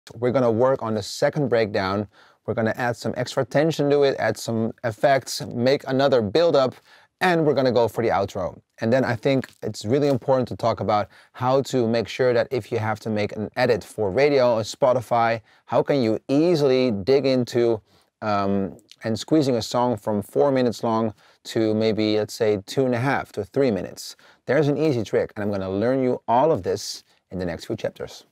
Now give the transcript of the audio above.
We're gonna work on the second breakdown. We're gonna add some extra tension to it, add some effects, make another build up, and we're gonna go for the outro. And then I think it's really important to talk about how to make sure that if you have to make an edit for radio or Spotify, how can you easily dig into and squeezing a song from 4 minutes long to maybe, let's say, 2.5 to 3 minutes. There's an easy trick, and I'm gonna learn you all of this in the next few chapters.